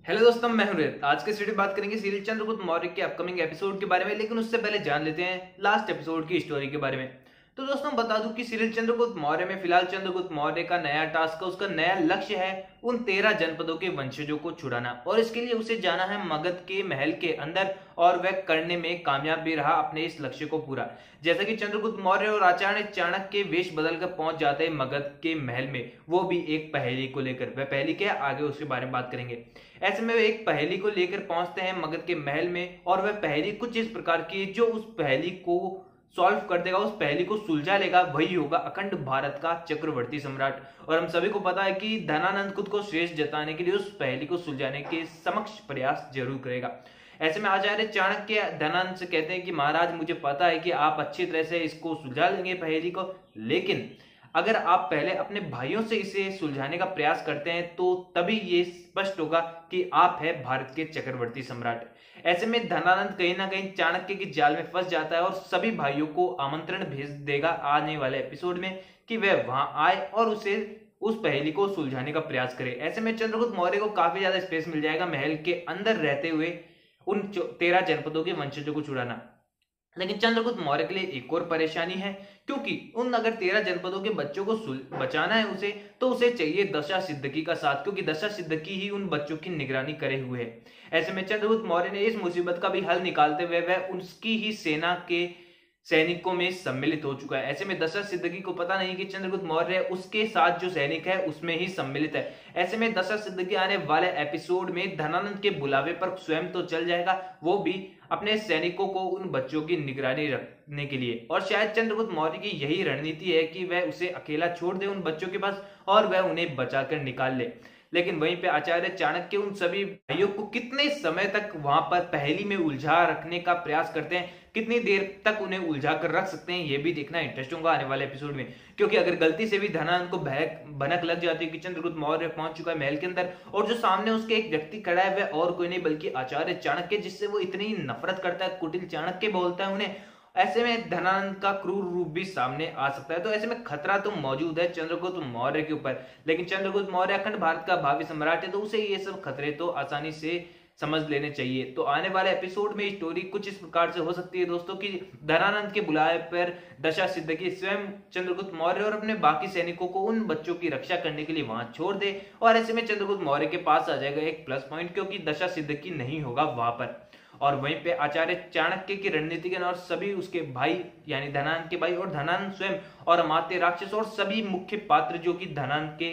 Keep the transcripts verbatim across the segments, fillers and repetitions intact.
Hello दोस्तों, मैं हूं रित। आज के इस वीडियो में बात करेंगे सीरियल चंद्रगुप्त मौर्य के अपकमिंग एपिसोड के बारे में, लेकिन उससे पहले जान लेते हैं लास्ट एपिसोड की स्टोरी के बारे में। तो दोस्तों बता दूं कि सीरियल चंद्रगुप्त मौर्य में फिलहाल चंद्रगुप्त मौर्य का नया टास्क है, उसका नया लक्ष्य है उन तेरह जनपदों के वंशजों को छुड़ाना, और इसके लिए उसे जाना है मगध के महल के अंदर, और वह करने में कामयाब भी रहा अपने इस लक्ष्य को पूरा। जैसा कि चंद्रगुप्त मौर्य और आचार्य चाणक्य के वेश बदलकर पहुंच जाते हैं मगध के महल में, वो भी एक पहेली को लेकर। वह पहेली क्या है, आगे उसके बारे में बात करेंगे। ऐसे में वे एक पहेली को लेकर पहुंचते हैं मगध के महल में, और वह पहेली कुछ इस प्रकार की है, जो उस पहेली को सॉल्व कर देगा, उस पहेली को सुलझा लेगा, वही होगा अखंड भारत का चक्रवर्ती सम्राट। और हम सभी को पता है कि धनानंद खुद को श्रेष्ठ जताने के लिए उस पहेली को सुलझाने के समक्ष प्रयास जरूर करेगा। ऐसे में आचार्य चाणक्य धनानंद से कहते हैं कि महाराज, मुझे पता है कि आप अच्छी तरह से इसको सुलझा लेंगे पहेली को, लेकिन अगर आप पहले अपने भाइयों से इसे सुलझाने का प्रयास करते हैं तो तभी ये स्पष्ट होगा कि आप है भारत के चक्रवर्ती सम्राट। ऐसे में धनानंद कहीं ना कहीं चाणक्य की जाल में फंस जाता है और सभी भाइयों को आमंत्रण भेज देगा आने वाले एपिसोड में कि वह वहां आए और उसे उस पहेली को सुलझाने का प्रयास करे। ऐसे में चंद्रगुप्त मौर्य को काफी ज्यादा स्पेस मिल जाएगा महल के अंदर रहते हुए उन तेरह जनपदों के वंशजों को छुड़ाना। लेकिन चंद्रगुप्त मौर्य के लिए एक और परेशानी है, क्योंकि उन अगर तेरह जनपदों के बच्चों को बचाना है उसे, तो उसे चाहिए दशा सिद्धकी का साथ, क्योंकि दशा सिद्धकी ही उन बच्चों की निगरानी करे हुए है। ऐसे में चंद्रगुप्त मौर्य ने इस मुसीबत का भी हल निकालते हुए वह उसकी ही सेना के सैनिकों में सम्मिलित हो चुका है। ऐसे में दशरथ सिद्धकी को पता नहीं कि चंद्रगुप्त मौर्य उसके साथ जो सैनिक है उसमें ही सम्मिलित है। ऐसे में दशरथ सिद्धकी आने वाले एपिसोड में धनानंद के बुलावे पर स्वयं तो चल जाएगा, वो भी अपने सैनिकों को उन बच्चों की निगरानी रखने के लिए। और शायद चंद्रगुप्त मौर्य की यही रणनीति है कि वह उसे अकेला छोड़ दे उन बच्चों के पास और वह उन्हें बचाकर निकाल ले। लेकिन वहीं पे आचार्य चाणक्य उन सभी भाइयों को कितने समय तक वहां पर पहेली में उलझा रखने का प्रयास करते हैं, कितनी देर तक उन्हें उलझा कर रख सकते हैं, ये भी देखना इंटरेस्ट होगा आने वाले एपिसोड में। क्योंकि अगर गलती से भी धनानंद को बहक भनक लग जाती है कि चंद्रगुप्त मौर्य पहुंच चुका है महल के अंदर, और जो सामने उसके एक व्यक्ति खड़ा है वह और कोई नहीं बल्कि आचार्य चाणक्य, जिससे वो इतनी नफरत करता है, कुटिल चाणक्य बोलता है उन्हें, ऐसे में धनानंद का क्रूर रूप भी सामने आ सकता है। तो ऐसे में खतरा तो मौजूद है चंद्रगुप्त मौर्य के ऊपर, लेकिन चंद्रगुप्त मौर्य अखंड भारत का भावी सम्राट है, तो उसे ये सब खतरे तो आसानी से समझ लेने चाहिए। तो आने वाले एपिसोड में स्टोरी कुछ इस प्रकार से हो सकती है दोस्तों कि धनानंद के बुलाए पर दशा सिद्धकी स्वयं चंद्रगुप्त मौर्य और अपने बाकी सैनिकों को उन बच्चों की रक्षा करने के लिए वहां छोड़ दे, और ऐसे में चंद्रगुप्त मौर्य के पास आ जाएगा एक प्लस पॉइंट, क्योंकि दशा सिद्धकी नहीं होगा वहां पर। और वहीं पे आचार्य चाणक्य की रणनीति के और सभी उसके भाई यानी धनानंद के भाई और धनानंद स्वयं और अमात्य राक्षस और सभी मुख्य पात्र जो कि धनानंद के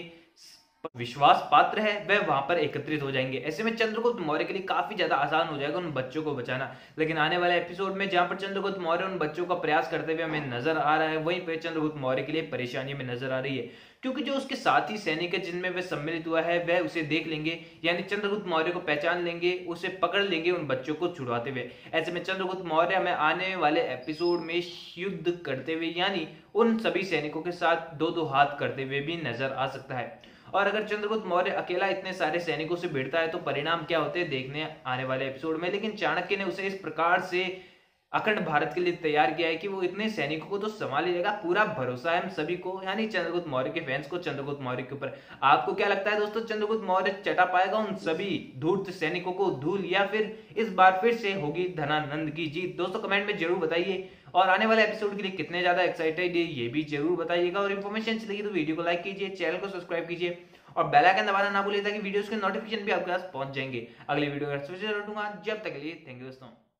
विश्वास पात्र है, वह वहां पर एकत्रित हो जाएंगे। ऐसे में चंद्रगुप्त मौर्य के लिए काफी ज्यादा आसान हो जाएगा उन बच्चों को बचाना। लेकिन आने वाले एपिसोड में जहां पर चंद्रगुप्त मौर्य उन बच्चों का प्रयास करते हुए हमें नजर आ रहा है, वहीं पर चंद्रगुप्त मौर्य के लिए परेशानी में नजर आ रही है, क्योंकि जो उसके साथी सैनिक है जिनमें वह सम्मिलित हुआ है वह उसे देख लेंगे, यानी चंद्रगुप्त मौर्य को पहचान लेंगे, उसे पकड़ लेंगे उन बच्चों को छुड़वाते हुए। ऐसे में चंद्रगुप्त मौर्य हमें आने वाले एपिसोड में युद्ध करते हुए यानी उन सभी सैनिकों के साथ दो दो हाथ करते हुए भी नजर आ सकता है। और अगर चंद्रगुप्त मौर्य अकेला इतने सारे सैनिकों से भिड़ता है तो परिणाम क्या होते हैं देखने आने वाले एपिसोड में। लेकिन चाणक्य ने उसे इस प्रकार से अखंड भारत के लिए तैयार किया है कि वो इतने सैनिकों को तो संभाल लेगा, पूरा भरोसा है हम सभी को, यानी चंद्रगुप्त मौर्य के फैंस को चंद्रगुप्त मौर्य के ऊपर। आपको क्या लगता है दोस्तों, चंद्रगुप्त मौर्य चटा पाएगा उन सभी धूर्त सैनिकों को धूल, या फिर इस बार फिर से होगी धनानंद की जीत? दोस्तों कमेंट में जरूर बताइए, और आने वाले एपिसोड के लिए कितने ज्यादा एक्साइटेड है ये भी जरूर बताइएगा। और इन्फॉर्मेशन अच्छी लगी तो वीडियो को लाइक कीजिए, चैनल को सब्सक्राइब कीजिए और बेल आइकन दबाना ना भूलिए ताकि वीडियोस के नोटिफिकेशन भी आपके पास पहुंच जाएंगे। अगली वीडियो में जरूर दूंगा। जब तक के लिए थैंक यू दोस्तों।